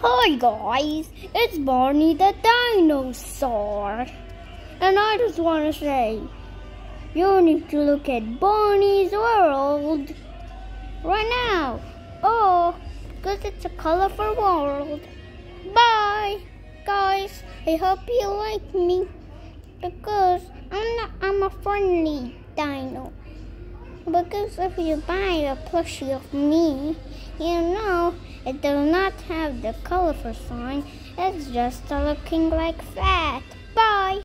Hi guys, it's Barney the dinosaur. And I just want to say, you need to look at Barney's world right now. Oh, because it's a colorful world. Bye guys, I hope you like me because I'm a friendly dino. Because if you buy a plushie of me, you know it does not have the colorful sign. It's just looking like that. Bye.